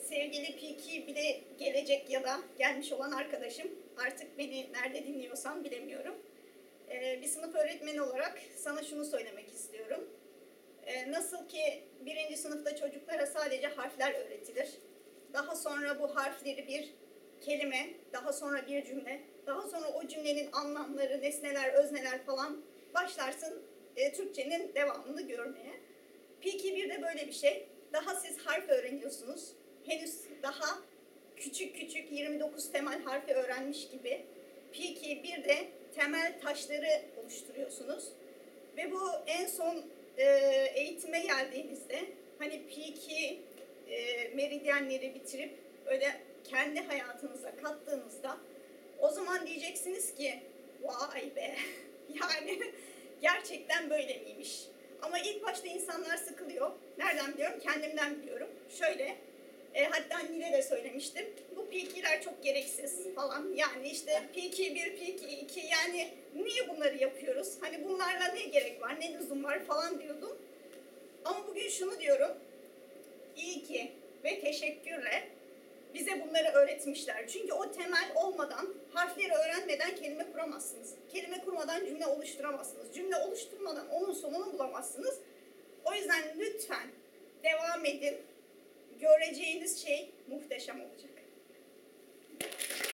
sevgili Piki bile gelecek ya da gelmiş olan arkadaşım, artık beni nerede dinliyorsan bilemiyorum. Bir sınıf öğretmeni olarak sana şunu söylemek istiyorum. Nasıl ki birinci sınıfta çocuklara sadece harfler öğretilir. Daha sonra bu harfleri bir kelime, daha sonra bir cümle, daha sonra o cümlenin anlamları, nesneler, özneler falan başlarsın Türkçenin devamını görmeye. Piki bir de böyle bir şey. Daha siz harf öğreniyorsunuz. Henüz daha küçük 29 temel harfi öğrenmiş gibi. Piki bir de temel taşları oluşturuyorsunuz. Ve bu en son eğitime geldiğinizde hani Piki meridyenleri bitirip öyle kendi hayatınıza kattığınızda o zaman diyeceksiniz ki vay be yani gerçekten böyle miymiş? Ama ilk başta insanlar sıkılıyor. Nereden biliyorum? Kendimden biliyorum. Şöyle, hatta Nil'e de söylemiştim. Bu P2'ler çok gereksiz falan. Yani işte P2 1, P2 2 yani niye bunları yapıyoruz? Hani bunlarla ne gerek var, ne lüzum var falan diyordum. Ama bugün şunu diyorum. İyi ki ve teşekkürle bize bunları öğretmişler. Çünkü o temel olmadan, harfleri öğrenmeden kelime kuramazsınız. Kelime kurmadan cümle oluşturamazsınız. Cümle oluşturmadan onun sonunu bulamazsınız. O yüzden lütfen devam edin. Göreceğiniz şey muhteşem olacak.